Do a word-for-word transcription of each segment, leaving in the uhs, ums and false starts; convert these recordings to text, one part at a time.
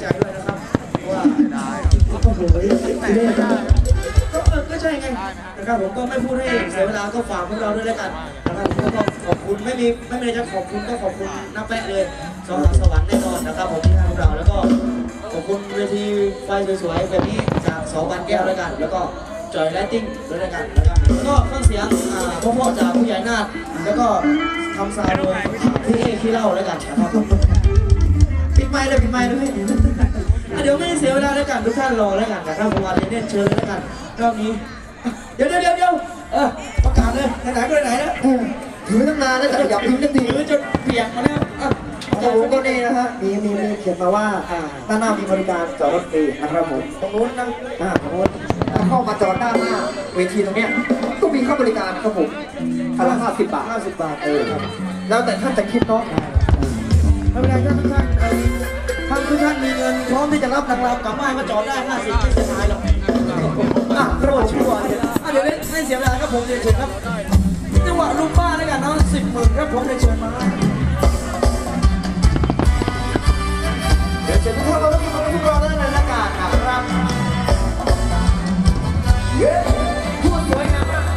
ใจด้วยนะครับว่าได้ก็โหยก็เออก็ใช่ไงนะครับผมก็ไม่พูดให้เสียเวลาก็ฝากพวกเราด้วยแล้วกันนะครับผมก็ขอบคุณไม่มีไม่มีจะขอบคุณก็ขอบคุณน้าแปะเลยสองสวรรค์แน่นอนนะครับผมที่ให้พวกเราแล้วก็ขอบคุณเวทีไฟสวยๆแบบนี้จากสองบันแก้วแล้วกันแล้วก็จอยไลติ้งด้วยแล้วกันนะครับแล้วก็เครื่องเสียงพ่อพ่อจากผู้ใหญ่นาฏแล้วก็ทำซาวด์โดยที่ที่เล่าแล้วกันนะครับปิดไมค์เลยปิดไมค์เลยเดี๋ยวไม่เสียเวลาแล้วกันทุกท่านรอแล้วกันนะครับผมวันนี้เน้นเชิญแล้วกันรอบนี้เดี๋ยวเดี๋ยวเดี๋ยวเดี๋ยวเออประกาศเลยไหนๆก็ไหนๆนะถือตั้งนานแล้วแต่อย่าพิมพ์ทันทีถือจนเปียกมาแล้วของผมก็นี่นะฮะมีมีมีเขียนมาว่าด้านหน้ามีบริการจอดรถฟรีนะครับผมตรงนู้นนะอ่าตรงนู้นเข้ามาจอดด้านหน้าเวทีตรงเนี้ยก็มีค่าบริการครับผมคันละห้าสิบบาทห้าสิบบาทเออแล้วแต่ท่านจะคิดเนาะไม่เป็นไรท่านทุกท่านท่านทุกท่านมีเงินพร้อมที่จะรับนางรำกลับบ้านมาจอดได้ห้าสิบไม่เสียหายหรอกอ่ะกระโดดชั่วอ่ะเดี๋ยวไม่เสียเวลาครับผมเรียนเชิญครับจังหวะลุงป้าแล้วกันเนาะสิบหมื่นครับผมเรียนเชิญมาเดี๋ยวเชิญทุกท่านเราต้องมีคนทุกคนแล้วในอากาศนะครับเย้พูดสวยงามมาก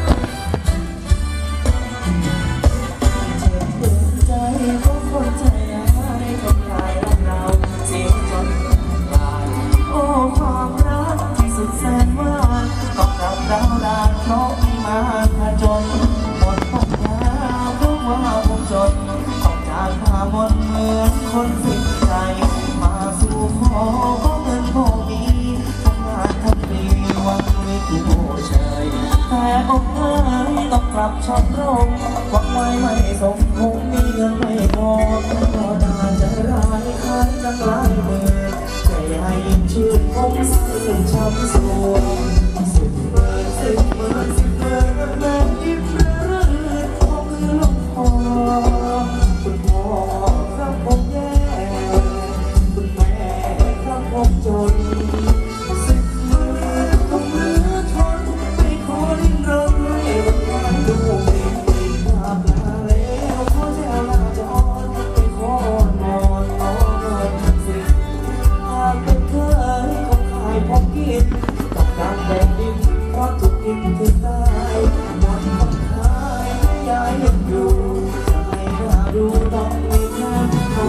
ใจของคนใจร้ายทำลายรักเราเสียจนตายโอ้ความรักที่สุดแสนหวานต้องรับดาวดานเพราะไม่มาผจญหมดปัญญาเพราะว่าผมจนต้องจากหาหมดเหมือนคนสิ้นใจมาสู่ขอเพราะเงินพอมีทำงานทำดีหวังไม่ถูกเฉยแต่อกเอ้ยต้องกลับช้ำรงหวังไว้ไม่สมคงมีเงินไม่พอก็น่าจะร้ายขายตั้งหลายหมื่นใจให้ยิ่งชื่นคงสิ้นช้ำสวงสิบเมื่อสิบเมื่อสิบเมื่อแม่ยิ้มเรื่อยๆพอมือลงคอคุณพ่อครับผมแย่คุณแม่ครับผมจนสิบมือต้องมือทนไม่ขอดิ้นรนให้บรรดาลูกเด็กภาพลาแล้วขอแจวลาจรไปขออนอนขอเงินสิหากเป็นเคยคงขายผมกินกับการแบ่งดินเพราะทุกดินถึงตายหมดคนขายไม่ย้ายยังอยู่จะให้น่าดูต้องมีแค่เขา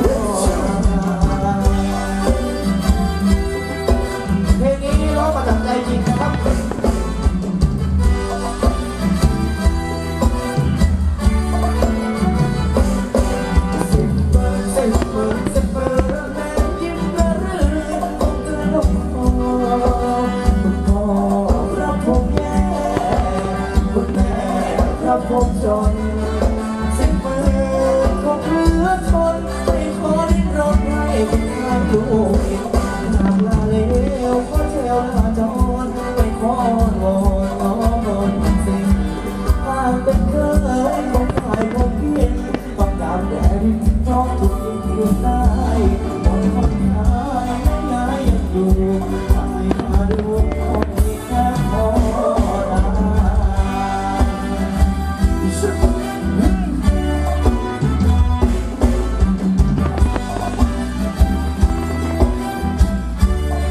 เพลงนี้ร้องมาจากใจจริงนะครับสิบเบอร์สิบเบอร์สิบเบอร์แม่ยิ้มระรื่นคงจะลงคอคุณพ่อรับผมแย่คุณแม่รับผมจนสิบเบอร์คงเหลือทนไม่ขอลิ้นรนให้คุณทางลูกอีกหากลาเลวขอเทวลาจรไม่ขอวอนขอบนสิ่งหากเป็นเคยคงขายผมเพียงต้องการแดนเพราะทุกสิ่งที่ได้หมดคนขายไม่ย้ายยังอยู่ขายมาดูคนที่แค่พอได้เ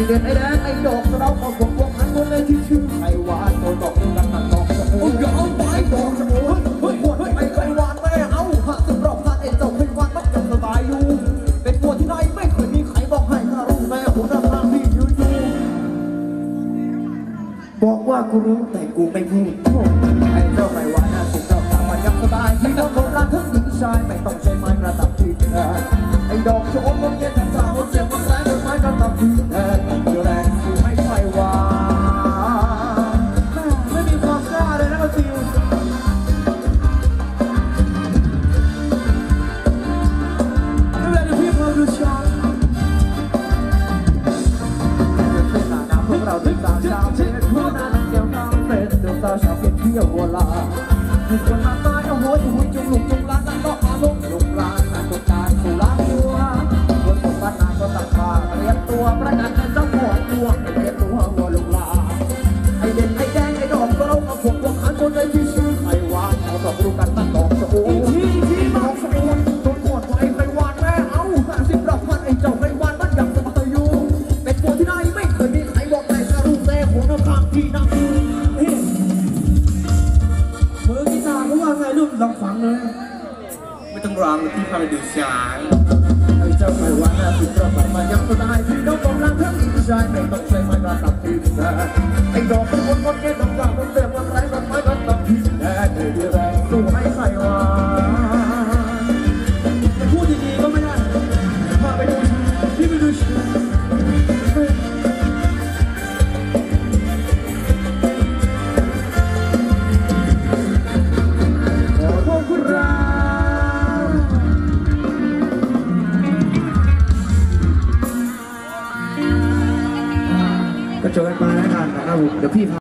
เด่นไอ้แดงไอ้ดอกเราก็คงพวกนั้นคนในที่ชื่อไอ้หวานตัวดอกกันมันดอกสมุนยอมไปดอกสมุนเฮ้ยปวดไอ้ไอ้หวานแม่เอาหากจะรอบพาไอ้เจ้าไอ้หวานมักจะสบายอยู่เป็นตัวที่ไหนไม่เคยมีใครบอกให้ข้ารู้แม่หัวหน้าทางที่ยืนอยู่บอกว่ากูรู้แต่กูไม่พูดไอ้เจ้าไอ้หวานน่าสิเจ้าตามันยังสบายที่น้องคนรักทั้งหญิงชายไม่ต้องใช้ไม้กระตับที่เธอไอ้ดอกโชนมันเย็นแต่สาวเจ็บมันแรงไม้กระตับที่เธออยู่แรงกูไม่ไหววาไม่มีความกล้าเลยนะก็ฟิวดูแลพี่พอดูชอนเป็นหน้าหน้าพวกเราที่สาวชาวเพชรหัวหน้าเกี่ยวกับเป็นเดือดสาวชาวเพชรเที่ยวโบราณมีคนมาตายเอาหัวอยู่จุงหลุมจุงล้านนั่นก็อาลุกลุกลานนั่นก็การสู่ล้างตัวคนสมบัตินาก็ตักบาเรียนตัวประกันเป็นเจ้าของตัวเรียนตัวหัวลุกลาไอเด่นไอแดงไอดอกก็เราเอาพวกพวกอันคนในที่ชื่อไอวานเขาต้องรู้กันตั้งดอกสะโอ้ที่ที่ดอกสะโอ้ต้นขวดไว้ไอวานแม่เอาห้าสิบดอกพันไอเจ้าไอวานมันยังสบายอยู่เป็นตัวที่ไหนไม่เคยมีใครบอกแต่จะรู้แต่หัวน้ำข้างที่นั่งอยู่มือกีตาร์ก็ว่าไงลูกลองฟังเลยไม่ต้องร้องที่พาราดิสายไอ้เจ้าไอ้วันน่ะติดรอบมายังก็ได้ที่น้องกำลังทั้งอีกชายไม่ต้องใช้ไม้กระตับที่แท้ไอ้ดอกเป็นคนคนแก่ต้องการต้องเต็มวันไรก็ไม้กระตับที่แท้เดือดแรงสู้ให้ใครวะพูดดีๆก็ไม่ได้พาไปดูที่ไปดูก็เจอกันมาแล้วกันนะครับผมเดี๋ยวพี่